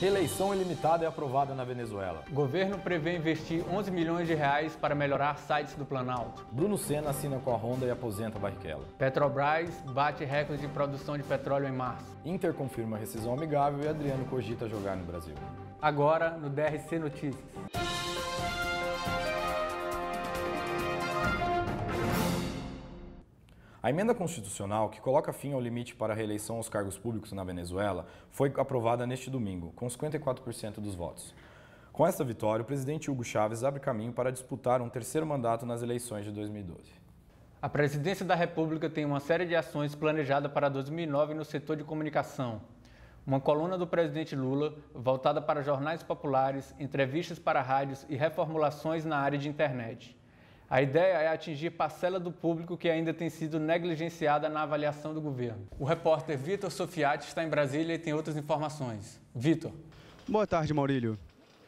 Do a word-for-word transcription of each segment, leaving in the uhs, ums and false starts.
Reeleição ilimitada é aprovada na Venezuela. O governo prevê investir onze milhões de reais para melhorar sites do Planalto. Bruno Senna assina com a Honda e aposenta Barrichello. Petrobras bate recorde de produção de petróleo em março. Inter confirma rescisão amigável e Adriano cogita jogar no Brasil. Agora no D R C Notícias. A emenda constitucional, que coloca fim ao limite para a reeleição aos cargos públicos na Venezuela, foi aprovada neste domingo, com cinquenta e quatro por cento dos votos. Com esta vitória, o presidente Hugo Chávez abre caminho para disputar um terceiro mandato nas eleições de dois mil e doze. A presidência da República tem uma série de ações planejadas para dois mil e nove no setor de comunicação. Uma coluna do presidente Lula, voltada para jornais populares, entrevistas para rádios e reformulações na área de internet. A ideia é atingir parcela do público que ainda tem sido negligenciada na avaliação do governo. O repórter Vitor Sofiati está em Brasília e tem outras informações. Vitor. Boa tarde, Maurílio.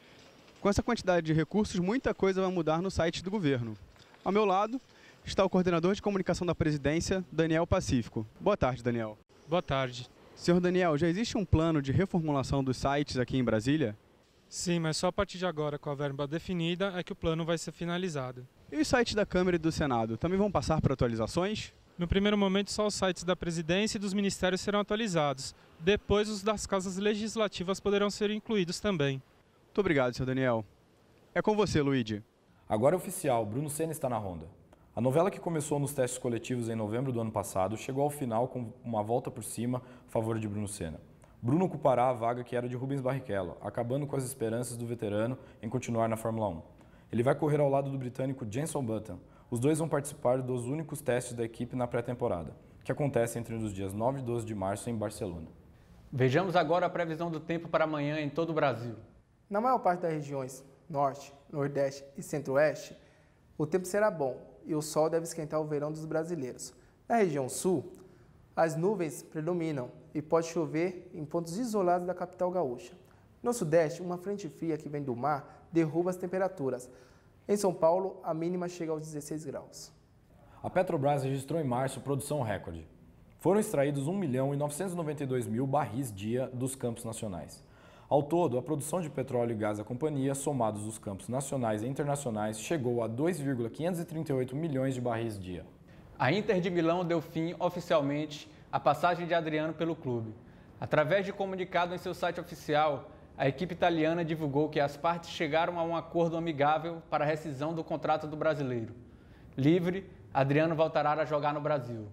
Com essa quantidade de recursos, muita coisa vai mudar no site do governo. Ao meu lado está o coordenador de comunicação da presidência, Daniel Pacífico. Boa tarde, Daniel. Boa tarde. Senhor Daniel, já existe um plano de reformulação dos sites aqui em Brasília? Sim, mas só a partir de agora, com a verba definida, é que o plano vai ser finalizado. E os sites da Câmara e do Senado também vão passar por atualizações? No primeiro momento, só os sites da presidência e dos ministérios serão atualizados. Depois, os das casas legislativas poderão ser incluídos também. Muito obrigado, senhor Daniel. É com você, Luigi. Agora é oficial, Bruno Senna está na Honda. A novela que começou nos testes coletivos em novembro do ano passado chegou ao final com uma volta por cima a favor de Bruno Senna. Bruno ocupará a vaga que era de Rubens Barrichello, acabando com as esperanças do veterano em continuar na Fórmula um. Ele vai correr ao lado do britânico Jenson Button. Os dois vão participar dos únicos testes da equipe na pré-temporada, que acontece entre os dias nove e doze de março em Barcelona. Vejamos agora a previsão do tempo para amanhã em todo o Brasil. Na maior parte das regiões Norte, Nordeste e Centro-Oeste, o tempo será bom e o sol deve esquentar o verão dos brasileiros. Na região Sul, as nuvens predominam e pode chover em pontos isolados da capital gaúcha. No Sudeste, uma frente fria que vem do mar derruba as temperaturas. Em São Paulo, a mínima chega aos dezesseis graus. A Petrobras registrou em março produção recorde. Foram extraídos um milhão e novecentos e noventa e dois mil barris dia dos campos nacionais. Ao todo, a produção de petróleo e gás da companhia, somados os campos nacionais e internacionais, chegou a dois vírgula quinhentos e trinta e oito milhões de barris dia. A Inter de Milão deu fim oficialmente à passagem de Adriano pelo clube. Através de comunicado em seu site oficial, a equipe italiana divulgou que as partes chegaram a um acordo amigável para a rescisão do contrato do brasileiro. Livre, Adriano voltará a jogar no Brasil.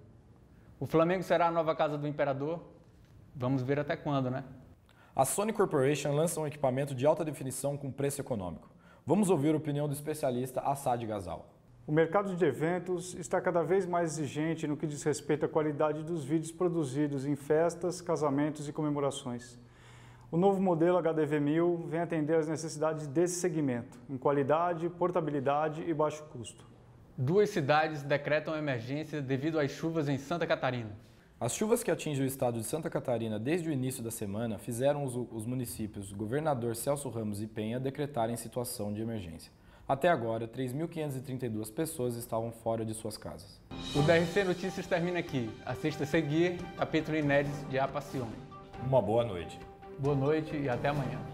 O Flamengo será a nova casa do imperador? Vamos ver até quando, né? A Sony Corporation lança um equipamento de alta definição com preço econômico. Vamos ouvir a opinião do especialista Assad Ghazal. O mercado de eventos está cada vez mais exigente no que diz respeito à qualidade dos vídeos produzidos em festas, casamentos e comemorações. O novo modelo H D V mil vem atender às necessidades desse segmento, em qualidade, portabilidade e baixo custo. Duas cidades decretam emergência devido às chuvas em Santa Catarina. As chuvas que atingem o estado de Santa Catarina desde o início da semana fizeram os, os municípios Governador Celso Ramos e Penha decretarem situação de emergência. Até agora, três mil quinhentas e trinta e duas pessoas estavam fora de suas casas. O D R C Notícias termina aqui. Assista a seguir capítulo inédito de A Passione. Uma boa noite. Boa noite e até amanhã.